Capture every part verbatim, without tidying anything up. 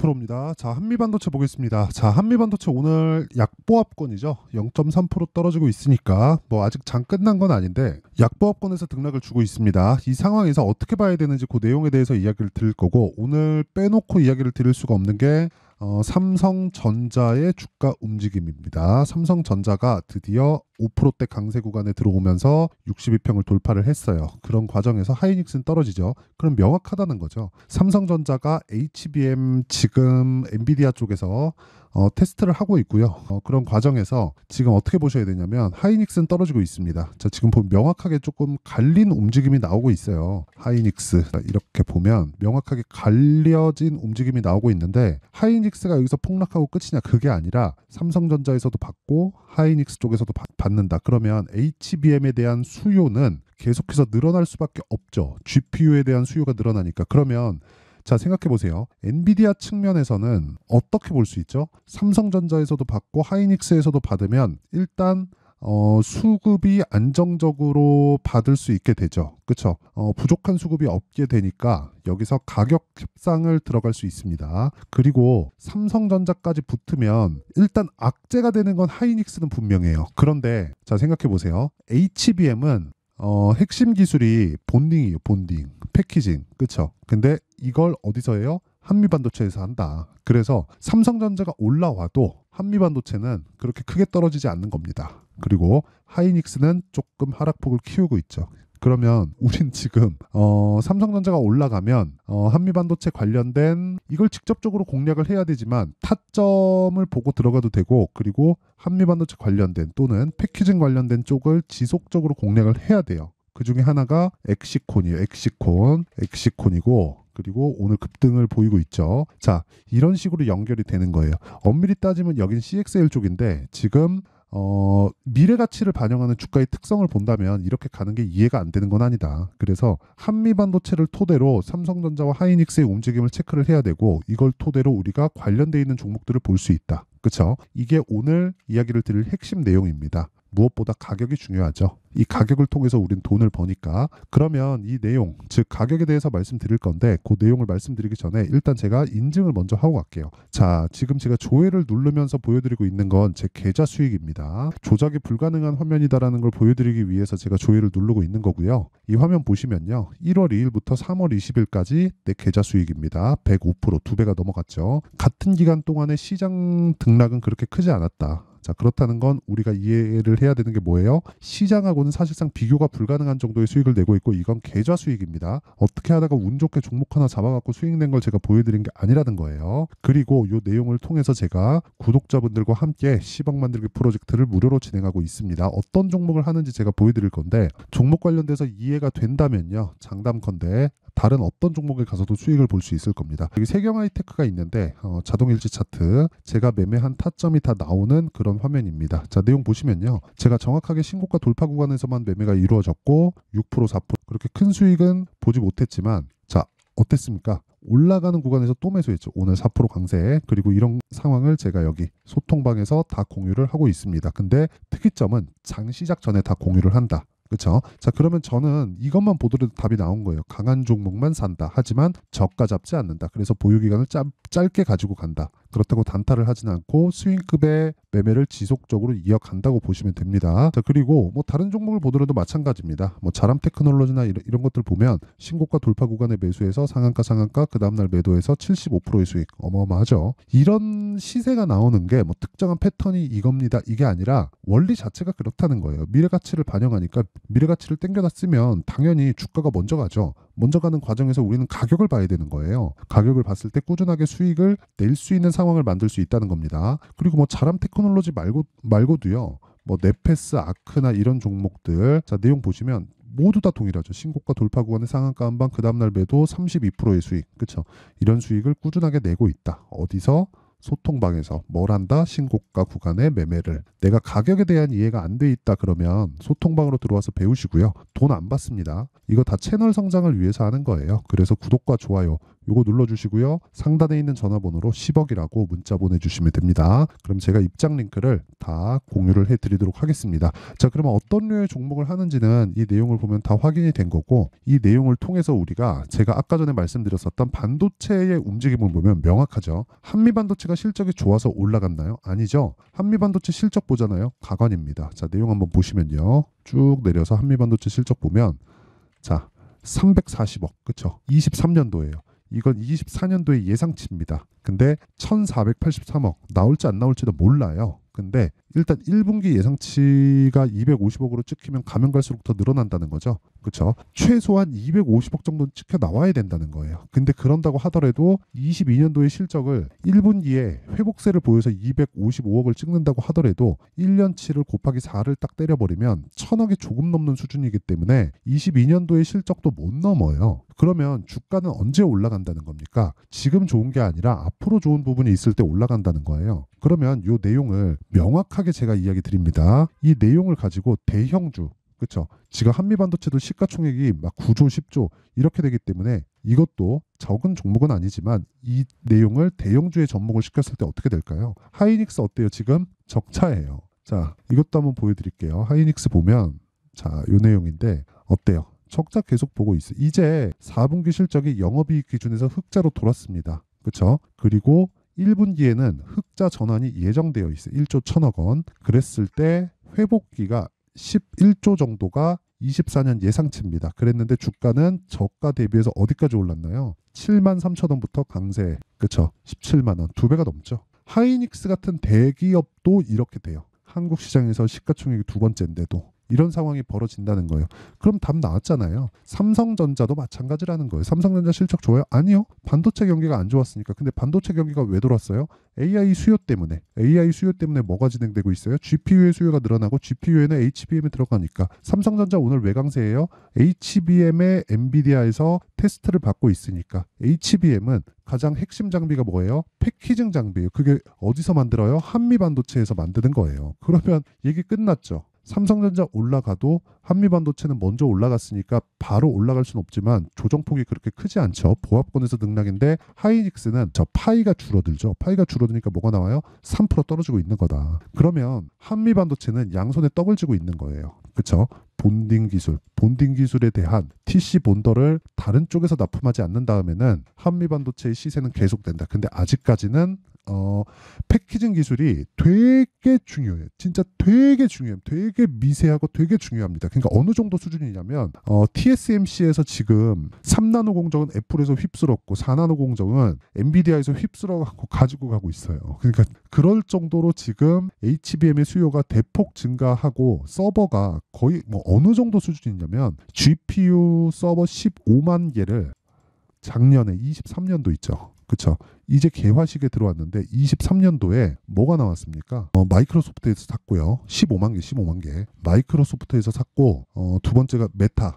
프로입니다. 자, 한미반도체 보겠습니다. 자, 한미반도체 오늘 약보합권이죠. 영 점 삼 퍼센트 떨어지고 있으니까 뭐 아직 장 끝난 건 아닌데 약보합권에서 등락을 주고 있습니다. 이 상황에서 어떻게 봐야 되는지 그 내용에 대해서 이야기를 드릴 거고, 오늘 빼놓고 이야기를 드릴 수가 없는 게 어, 삼성전자의 주가 움직임입니다. 삼성전자가 드디어 오 퍼센트대 강세 구간에 들어오면서 육십이 평을 돌파를 했어요. 그런 과정에서 하이닉스는 떨어지죠. 그럼 명확하다는 거죠. 삼성전자가 에이치비엠 지금 엔비디아 쪽에서 어, 테스트를 하고 있고요. 어, 그런 과정에서 지금 어떻게 보셔야 되냐면 하이닉스는 떨어지고 있습니다. 자, 지금 보면 명확하게 조금 갈린 움직임이 나오고 있어요. 하이닉스 자, 이렇게 보면 명확하게 갈려진 움직임이 나오고 있는데, 하이닉스가 여기서 폭락하고 끝이냐, 그게 아니라 삼성전자에서도 받고 하이닉스 쪽에서도 받, 받는다. 그러면 에이치비엠에 대한 수요는 계속해서 늘어날 수밖에 없죠. 지피유에 대한 수요가 늘어나니까. 그러면 자, 생각해 보세요. 엔비디아 측면에서는 어떻게 볼 수 있죠? 삼성전자에서도 받고 하이닉스에서도 받으면 일단 어, 수급이 안정적으로 받을 수 있게 되죠. 그렇죠? 어, 부족한 수급이 없게 되니까 여기서 가격 협상을 들어갈 수 있습니다. 그리고 삼성전자까지 붙으면 일단 악재가 되는 건 하이닉스는 분명해요. 그런데 자, 생각해 보세요. 에이치비엠은 어, 핵심 기술이 본딩이에요. 본딩, 패키징, 그쵸? 근데 이걸 어디서 해요? 한미반도체에서 한다. 그래서 삼성전자가 올라와도 한미반도체는 그렇게 크게 떨어지지 않는 겁니다. 그리고 하이닉스는 조금 하락폭을 키우고 있죠. 그러면 우린 지금 어, 삼성전자가 올라가면 어, 한미반도체 관련된 이걸 직접적으로 공략을 해야 되지만 타점을 보고 들어가도 되고, 그리고 한미반도체 관련된 또는 패키징 관련된 쪽을 지속적으로 공략을 해야 돼요. 그 중에 하나가 엑시콘이에요. 엑시콘, 엑시콘이고, 그리고 오늘 급등을 보이고 있죠. 자, 이런 식으로 연결이 되는 거예요. 엄밀히 따지면 여긴 씨엑스엘 쪽인데 지금 어, 미래 가치를 반영하는 주가의 특성을 본다면 이렇게 가는 게 이해가 안 되는 건 아니다. 그래서 한미반도체를 토대로 삼성전자와 하이닉스의 움직임을 체크를 해야 되고, 이걸 토대로 우리가 관련되어 있는 종목들을 볼 수 있다. 그렇죠? 이게 오늘 이야기를 드릴 핵심 내용입니다. 무엇보다 가격이 중요하죠. 이 가격을 통해서 우린 돈을 버니까. 그러면 이 내용, 즉 가격에 대해서 말씀드릴 건데, 그 내용을 말씀드리기 전에 일단 제가 인증을 먼저 하고 갈게요. 자, 지금 제가 조회를 누르면서 보여드리고 있는 건 제 계좌 수익입니다. 조작이 불가능한 화면이다라는 걸 보여드리기 위해서 제가 조회를 누르고 있는 거고요. 이 화면 보시면요, 일월 이일부터 삼월 이십일까지 내 계좌 수익입니다. 백오 퍼센트, 두 배가 넘어갔죠. 같은 기간 동안에 시장 등락은 그렇게 크지 않았다. 자, 그렇다는 건 우리가 이해를 해야 되는 게 뭐예요? 시장하고는 사실상 비교가 불가능한 정도의 수익을 내고 있고, 이건 계좌 수익입니다. 어떻게 하다가 운 좋게 종목 하나 잡아갖고 수익 낸 걸 제가 보여드린 게 아니라는 거예요. 그리고 이 내용을 통해서 제가 구독자분들과 함께 십억 만들기 프로젝트를 무료로 진행하고 있습니다. 어떤 종목을 하는지 제가 보여드릴 건데, 종목 관련돼서 이해가 된다면요, 장담컨대 다른 어떤 종목에 가서도 수익을 볼 수 있을 겁니다. 여기 세경하이테크가 있는데 어, 자동일지 차트, 제가 매매한 타점이 다 나오는 그런 화면입니다. 자, 내용 보시면요, 제가 정확하게 신고가 돌파 구간에서만 매매가 이루어졌고 육 퍼센트, 사 퍼센트 그렇게 큰 수익은 보지 못했지만, 자, 어땠습니까? 올라가는 구간에서 또 매수했죠. 오늘 사 퍼센트 강세. 그리고 이런 상황을 제가 여기 소통방에서 다 공유를 하고 있습니다. 근데 특이점은 장 시작 전에 다 공유를 한다. 그렇죠? 자, 그러면 저는 이것만 보더라도 답이 나온 거예요. 강한 종목만 산다. 하지만 저가 잡지 않는다. 그래서 보유기간을 짧, 짧게 가지고 간다. 그렇다고 단타를 하진 않고 스윙급의 매매를 지속적으로 이어간다고 보시면 됩니다. 자, 그리고 뭐 다른 종목을 보더라도 마찬가지입니다. 뭐 자람 테크놀로지나 이런, 이런 것들 보면 신고가 돌파 구간에 매수해서 상한가 상한가 그 다음날 매도해서 칠십오 퍼센트의 수익, 어마어마하죠. 이런 시세가 나오는 게 뭐 특정한 패턴이 이겁니다, 이게 아니라 원리 자체가 그렇다는 거예요. 미래가치를 반영하니까 미래가치를 땡겨놨으면 당연히 주가가 먼저 가죠. 먼저 가는 과정에서 우리는 가격을 봐야 되는 거예요. 가격을 봤을 때 꾸준하게 수익을 낼 수 있는 상황을 만들 수 있다는 겁니다. 그리고 뭐 자람 테크놀로지 말고, 말고도요, 뭐 네페스, 아크나 이런 종목들, 자, 내용 보시면 모두 다 동일하죠. 신고가 돌파 구간의 상한가 한방, 그 다음날 매도 삼십이 퍼센트의 수익. 그렇죠? 이런 수익을 꾸준하게 내고 있다. 어디서? 소통방에서. 뭘 한다? 신고가 구간의 매매를. 내가 가격에 대한 이해가 안 돼 있다 그러면 소통방으로 들어와서 배우시고요. 돈 안 받습니다. 이거 다 채널 성장을 위해서 하는 거예요. 그래서 구독과 좋아요 요거 눌러주시고요. 상단에 있는 전화번호로 십억이라고 문자 보내주시면 됩니다. 그럼 제가 입장 링크를 다 공유를 해드리도록 하겠습니다. 자, 그러면 어떤 류의 종목을 하는지는 이 내용을 보면 다 확인이 된 거고, 이 내용을 통해서 우리가 제가 아까 전에 말씀드렸었던 반도체의 움직임을 보면 명확하죠. 한미반도체가 실적이 좋아서 올라갔나요? 아니죠. 한미반도체 실적 보잖아요. 가관입니다. 자, 내용 한번 보시면요. 쭉 내려서 한미반도체 실적 보면 자, 삼백사십억, 그쵸? 이십삼 년도예요. 이건 이십사 년도의 예상치입니다. 근데 천사백팔십삼억 나올지 안 나올지도 몰라요. 근데 일단 일 분기 예상치가 이백오십억으로 찍히면 가면 갈수록 더 늘어난다는 거죠. 그렇죠? 최소한 이백오십억 정도는 찍혀 나와야 된다는 거예요. 근데 그런다고 하더라도 이십이 년도의 실적을 일 분기에 회복세를 보여서 이백오십오억을 찍는다고 하더라도 일 년치를 곱하기 사를 딱 때려버리면 천억이 조금 넘는 수준이기 때문에 이십이 년도의 실적도 못 넘어요. 그러면 주가는 언제 올라간다는 겁니까? 지금 좋은 게 아니라 앞으로 좋은 부분이 있을 때 올라간다는 거예요. 그러면 이 내용을 명확하게 제가 이야기 드립니다. 이 내용을 가지고 대형주, 그렇죠? 지금 한미반도체도 시가총액이 막 구조, 십조 이렇게 되기 때문에 이것도 적은 종목은 아니지만 이 내용을 대형주에 접목을 시켰을 때 어떻게 될까요? 하이닉스 어때요? 지금 적자예요. 자, 이것도 한번 보여드릴게요. 하이닉스 보면 자, 이 내용인데 어때요? 적자 계속 보고 있어요. 이제 사 분기 실적이 영업이익 기준에서 흑자로 돌았습니다. 그렇죠? 그리고 일 분기에는 흑자 전환이 예정되어 있어요. 일조 천억 원. 그랬을 때 회복기가 십일조 정도가 이십사 년 예상치입니다. 그랬는데 주가는 저가 대비해서 어디까지 올랐나요? 칠만 삼천 원부터 강세. 그렇죠? 십칠만 원. 두 배가 넘죠. 하이닉스 같은 대기업도 이렇게 돼요. 한국 시장에서 시가총액이 두 번째인데도 이런 상황이 벌어진다는 거예요. 그럼 답 나왔잖아요. 삼성전자도 마찬가지라는 거예요. 삼성전자 실적 좋아요? 아니요. 반도체 경기가 안 좋았으니까. 근데 반도체 경기가 왜 돌았어요? 에이아이 수요 때문에. 에이아이 수요 때문에 뭐가 진행되고 있어요? 지피유의 수요가 늘어나고 지피유에는 에이치비엠이 들어가니까. 삼성전자 오늘 왜 강세예요? 에이치비엠의 엔비디아에서 테스트를 받고 있으니까. 에이치비엠은 가장 핵심 장비가 뭐예요? 패키징 장비예요. 그게 어디서 만들어요? 한미반도체에서 만드는 거예요. 그러면 얘기 끝났죠. 삼성전자 올라가도 한미반도체는 먼저 올라갔으니까 바로 올라갈 수는 없지만 조정폭이 그렇게 크지 않죠. 보합권에서 등락인데 하이닉스는 저 파이가 줄어들죠. 파이가 줄어드니까 뭐가 나와요? 삼 퍼센트 떨어지고 있는 거다. 그러면 한미반도체는 양손에 떡을 쥐고 있는 거예요. 그렇죠? 본딩 기술, 본딩 기술에 대한 티씨 본더를 다른 쪽에서 납품하지 않는 다음에는 한미반도체의 시세는 계속된다. 근데 아직까지는 어, 패키징 기술이 되게 중요해요. 진짜 되게 중요해요. 되게 미세하고 되게 중요합니다. 그러니까 어느 정도 수준이냐면 어, 티에스엠씨에서 지금 삼 나노 공정은 애플에서 휩쓸었고 사 나노 공정은 엔비디아에서 휩쓸어갖고 가지고 가고 있어요. 그러니까 그럴 정도로 지금 에이치비엠의 수요가 대폭 증가하고 서버가 거의 뭐 어느 정도 수준이냐면 지피유 서버 십오만 개를 작년에 이십삼 년도 있죠. 그렇죠. 이제 개화식에 들어왔는데 이십삼 년도에 뭐가 나왔습니까? 어, 마이크로소프트에서 샀고요. 십오만 개, 십오만 개. 마이크로소프트에서 샀고 어, 두 번째가 메타.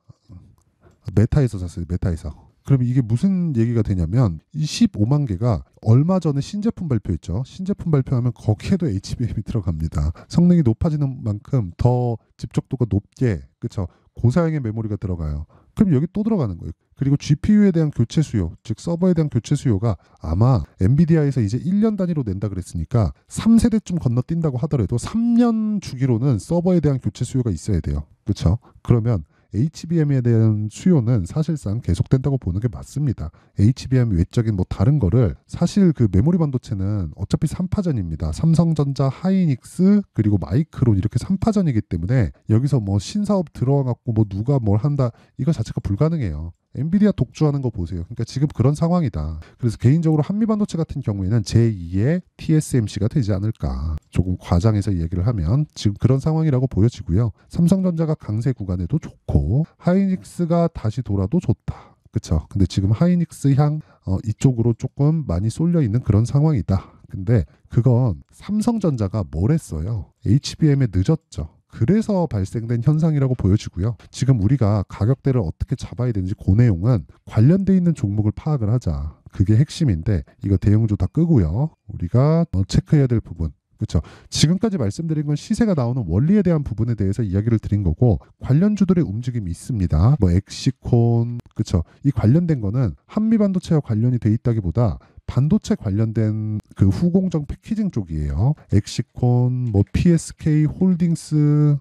메타에서 샀어요. 메타에서. 그럼 이게 무슨 얘기가 되냐면 이 십오만 개가 얼마 전에 신제품 발표했죠. 신제품 발표하면 거기에도 에이치비엠이 들어갑니다. 성능이 높아지는 만큼 더 집적도가 높게, 그렇죠? 고사양의 메모리가 들어가요. 그럼 여기 또 들어가는 거예요. 그리고 지피유에 대한 교체 수요, 즉 서버에 대한 교체 수요가 아마 엔비디아에서 이제 일 년 단위로 낸다 그랬으니까 삼 세대쯤 건너뛴다고 하더라도 삼 년 주기로는 서버에 대한 교체 수요가 있어야 돼요. 그렇죠? 그러면 에이치비엠에 대한 수요는 사실상 계속된다고 보는 게 맞습니다. 에이치비엠 외적인 뭐 다른 거를 사실 그 메모리 반도체는 어차피 삼 파전입니다. 삼성전자, 하이닉스 그리고 마이크론 이렇게 삼 파전이기 때문에 여기서 뭐 신사업 들어와갖고 뭐 누가 뭘 한다 이거 자체가 불가능해요. 엔비디아 독주하는 거 보세요. 그러니까 지금 그런 상황이다. 그래서 개인적으로 한미반도체 같은 경우에는 제이의 티에스엠씨가 되지 않을까. 조금 과장해서 얘기를 하면 지금 그런 상황이라고 보여지고요. 삼성전자가 강세 구간에도 좋고 하이닉스가 다시 돌아도 좋다. 그렇죠. 근데 지금 하이닉스 향 어, 이쪽으로 조금 많이 쏠려 있는 그런 상황이다. 근데 그건 삼성전자가 뭘 했어요? 에이치비엠에 늦었죠. 그래서 발생된 현상이라고 보여지고요. 지금 우리가 가격대를 어떻게 잡아야 되는지 그 내용은 관련돼 있는 종목을 파악을 하자. 그게 핵심인데 이거 대형주 다 끄고요. 우리가 어, 체크해야 될 부분. 그렇죠. 지금까지 말씀드린 건 시세가 나오는 원리에 대한 부분에 대해서 이야기를 드린 거고 관련주들의 움직임이 있습니다. 뭐 엑시콘 그렇죠. 이 관련된 거는 한미반도체와 관련이 돼 있다기보다 반도체 관련된 그 후공정 패키징 쪽이에요. 엑시콘, 뭐 피에스케이 홀딩스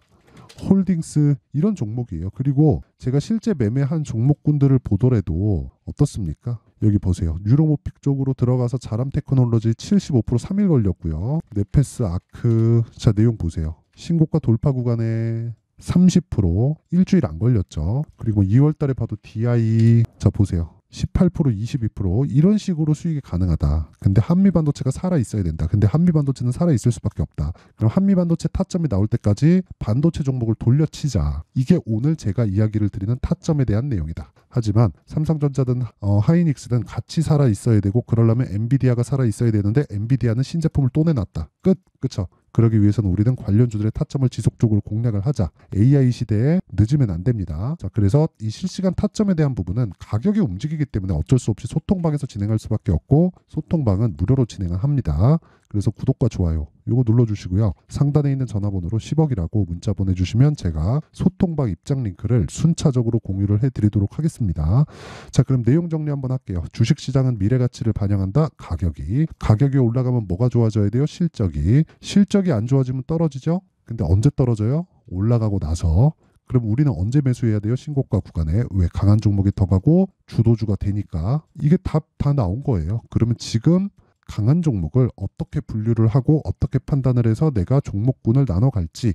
홀딩스 이런 종목이에요. 그리고 제가 실제 매매한 종목군들을 보더라도 어떻습니까? 여기 보세요. 뉴로모픽 쪽으로 들어가서 자람 테크놀로지 칠십오 퍼센트 삼 일 걸렸고요. 네페스 아크 자 내용 보세요. 신고가 돌파 구간에 삼십 퍼센트 일주일 안 걸렸죠. 그리고 이월 달에 봐도 디아이 자 보세요. 십팔 퍼센트 이십이 퍼센트 이런 식으로 수익이 가능하다. 근데 한미반도체가 살아있어야 된다. 근데 한미반도체는 살아있을 수밖에 없다. 그럼 한미반도체 타점이 나올 때까지 반도체 종목을 돌려치자. 이게 오늘 제가 이야기를 드리는 타점에 대한 내용이다. 하지만 삼성전자든 어, 하이닉스든 같이 살아있어야 되고 그러려면 엔비디아가 살아있어야 되는데 엔비디아는 신제품을 또 내놨다. 끝. 그쵸? 그러기 위해서는 우리는 관련주들의 타점을 지속적으로 공략을 하자. 에이아이 시대에 늦으면 안 됩니다. 자, 그래서 이 실시간 타점에 대한 부분은 가격이 움직이기 때문에 어쩔 수 없이 소통방에서 진행할 수밖에 없고 소통방은 무료로 진행을 합니다. 그래서 구독과 좋아요 요거 눌러주시고요. 상단에 있는 전화번호로 십억이라고 문자 보내주시면 제가 소통방 입장 링크를 순차적으로 공유를 해드리도록 하겠습니다. 자, 그럼 내용 정리 한번 할게요. 주식시장은 미래가치를 반영한다. 가격이 가격이 올라가면 뭐가 좋아져야 돼요? 실적이 실적이 안 좋아지면 떨어지죠. 근데 언제 떨어져요? 올라가고 나서. 그럼 우리는 언제 매수해야 돼요? 신고가 구간에. 왜? 강한 종목이 더 가고 주도주가 되니까. 이게 다, 다 나온 거예요. 그러면 지금 강한 종목을 어떻게 분류를 하고 어떻게 판단을 해서 내가 종목군을 나눠갈지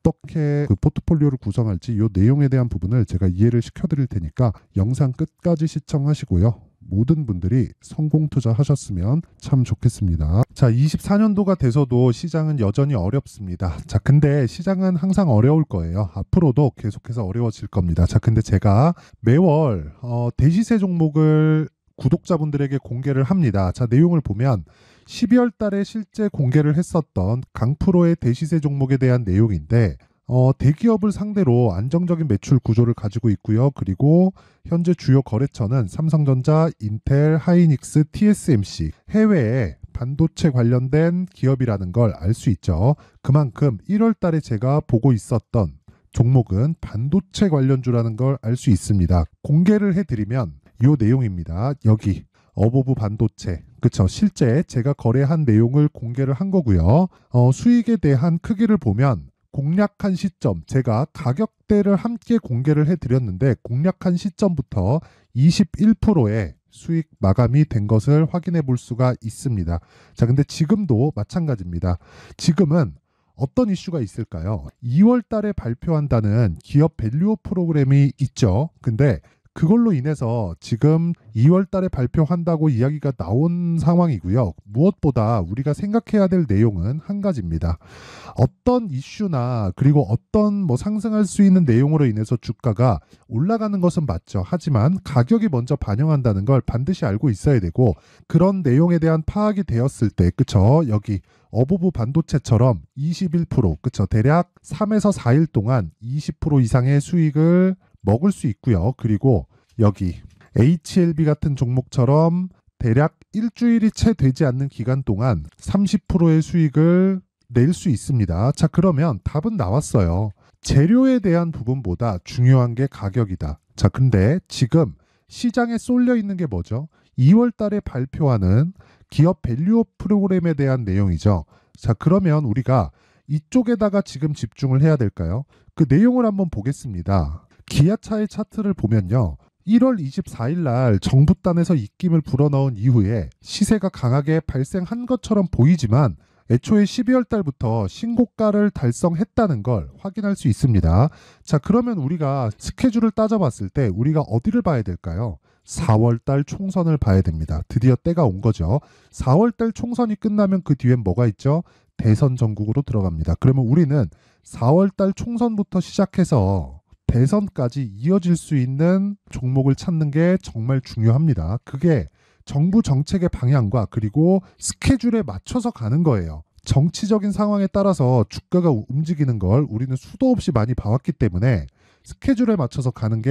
어떻게 그 포트폴리오를 구성할지 이 내용에 대한 부분을 제가 이해를 시켜드릴 테니까 영상 끝까지 시청하시고요. 모든 분들이 성공 투자하셨으면 참 좋겠습니다. 자, 이십사 년도가 돼서도 시장은 여전히 어렵습니다. 자, 근데 시장은 항상 어려울 거예요. 앞으로도 계속해서 어려워질 겁니다. 자, 근데 제가 매월 어, 대시세 종목을 구독자분들에게 공개를 합니다. 자, 내용을 보면 십이월 달에 실제 공개를 했었던 강프로의 대시세 종목에 대한 내용인데 어, 대기업을 상대로 안정적인 매출 구조를 가지고 있고요. 그리고 현재 주요 거래처는 삼성전자, 인텔, 하이닉스, 티에스엠씨 해외에 반도체 관련된 기업이라는 걸 알 수 있죠. 그만큼 일월 달에 제가 보고 있었던 종목은 반도체 관련주라는 걸 알 수 있습니다. 공개를 해드리면 이 내용입니다. 여기 어보브 반도체 그쵸 실제 제가 거래한 내용을 공개를 한 거고요. 어, 수익에 대한 크기를 보면 공략한 시점 제가 가격대를 함께 공개를 해드렸는데 공략한 시점부터 이십일 퍼센트의 수익 마감이 된 것을 확인해 볼 수가 있습니다. 자, 근데 지금도 마찬가지입니다. 지금은 어떤 이슈가 있을까요? 이월 달에 발표한다는 기업 밸류업 프로그램이 있죠. 근데 그걸로 인해서 지금 이월 달에 발표한다고 이야기가 나온 상황이고요. 무엇보다 우리가 생각해야 될 내용은 한 가지입니다. 어떤 이슈나 그리고 어떤 뭐 상승할 수 있는 내용으로 인해서 주가가 올라가는 것은 맞죠. 하지만 가격이 먼저 반영한다는 걸 반드시 알고 있어야 되고 그런 내용에 대한 파악이 되었을 때 그쵸 여기 어보브 반도체처럼 이십일 퍼센트 그쵸 대략 삼에서 사 일 동안 이십 퍼센트 이상의 수익을 먹을 수 있고요. 그리고 여기 에이치엘비 같은 종목처럼 대략 일주일이 채 되지 않는 기간 동안 삼십 퍼센트의 수익을 낼 수 있습니다. 자, 그러면 답은 나왔어요. 재료에 대한 부분보다 중요한 게 가격이다. 자, 근데 지금 시장에 쏠려 있는 게 뭐죠? 이월 달에 발표하는 기업 밸류업 프로그램에 대한 내용이죠. 자, 그러면 우리가 이쪽에다가 지금 집중을 해야 될까요? 그 내용을 한번 보겠습니다. 기아차의 차트를 보면요. 일월 이십사일 날 정부단에서 입김을 불어넣은 이후에 시세가 강하게 발생한 것처럼 보이지만 애초에 십이월 달부터 신고가를 달성했다는 걸 확인할 수 있습니다. 자, 그러면 우리가 스케줄을 따져봤을 때 우리가 어디를 봐야 될까요? 사월 달 총선을 봐야 됩니다. 드디어 때가 온 거죠. 사월 달 총선이 끝나면 그 뒤엔 뭐가 있죠? 대선 전국으로 들어갑니다. 그러면 우리는 사월 달 총선부터 시작해서 대선까지 이어질 수 있는 종목을 찾는 게 정말 중요합니다. 그게 정부 정책의 방향과 그리고 스케줄에 맞춰서 가는 거예요. 정치적인 상황에 따라서 주가가 움직이는 걸 우리는 수도 없이 많이 봐왔기 때문에 스케줄에 맞춰서 가는 게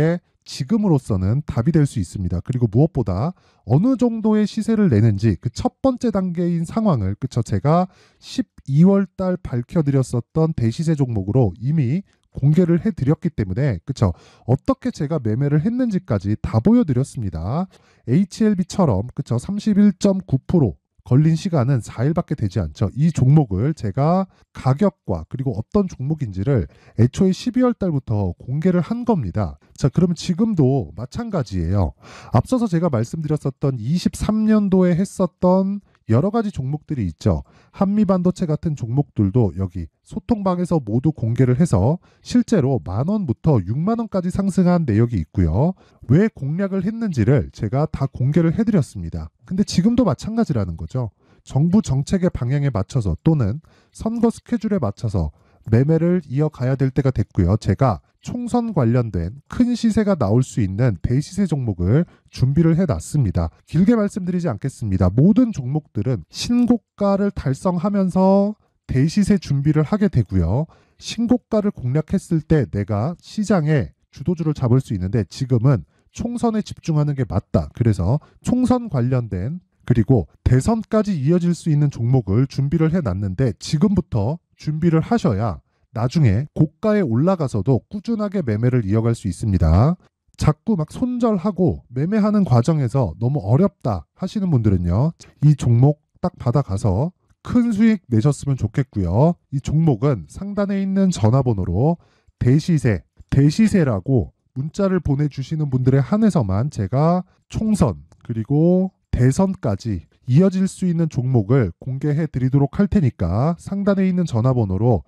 지금으로서는 답이 될 수 있습니다. 그리고 무엇보다 어느 정도의 시세를 내는지 그 첫 번째 단계인 상황을 그쵸 제가 십이월 달 밝혀드렸었던 대시세 종목으로 이미 공개를 해드렸기 때문에 그쵸 어떻게 제가 매매를 했는지까지 다 보여드렸습니다. 에이치엘비처럼 그쵸 삼십일 점 구 퍼센트 걸린 시간은 사 일밖에 되지 않죠. 이 종목을 제가 가격과 그리고 어떤 종목인지를 애초에 십이월 달부터 공개를 한 겁니다. 자, 그러면 지금도 마찬가지예요. 앞서서 제가 말씀드렸었던 이십삼 년도에 했었던 여러 가지 종목들이 있죠. 한미반도체 같은 종목들도 여기 소통방에서 모두 공개를 해서 실제로 만 원부터 육만 원까지 상승한 내역이 있고요. 왜 공략을 했는지를 제가 다 공개를 해드렸습니다. 근데 지금도 마찬가지라는 거죠. 정부 정책의 방향에 맞춰서 또는 선거 스케줄에 맞춰서 매매를 이어가야 될 때가 됐고요. 제가 총선 관련된 큰 시세가 나올 수 있는 대시세 종목을 준비를 해놨습니다. 길게 말씀드리지 않겠습니다. 모든 종목들은 신고가를 달성하면서 대시세 준비를 하게 되고요. 신고가를 공략했을 때 내가 시장에 주도주를 잡을 수 있는데 지금은 총선에 집중하는 게 맞다. 그래서 총선 관련된 그리고 대선까지 이어질 수 있는 종목을 준비를 해놨는데 지금부터 준비를 하셔야 나중에 고가에 올라가서도 꾸준하게 매매를 이어갈 수 있습니다. 자꾸 막 손절하고 매매하는 과정에서 너무 어렵다 하시는 분들은요. 이 종목 딱 받아가서 큰 수익 내셨으면 좋겠고요. 이 종목은 상단에 있는 전화번호로 대시세, 대시세라고 문자를 보내주시는 분들에 한해서만 제가 총선 그리고 대선까지 이어질 수 있는 종목을 공개해 드리도록 할 테니까 상단에 있는 전화번호로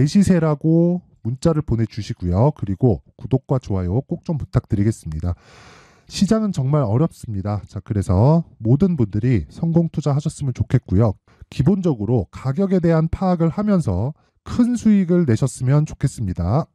대시세라고 문자를 보내주시고요. 그리고 구독과 좋아요 꼭 좀 부탁드리겠습니다. 시장은 정말 어렵습니다. 자, 그래서 모든 분들이 성공 투자하셨으면 좋겠고요. 기본적으로 가격에 대한 파악을 하면서 큰 수익을 내셨으면 좋겠습니다.